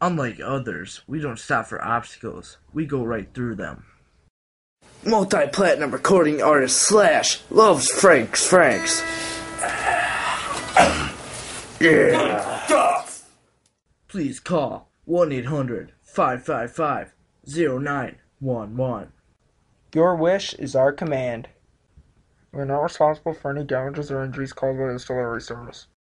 Unlike others, we don't stop for obstacles. We go right through them. Multi-platinum recording artist Slash loves Franks. Yeah. Please call 1-800-555-0911. Your wish is our command. We are not responsible for any damages or injuries caused by this delivery service.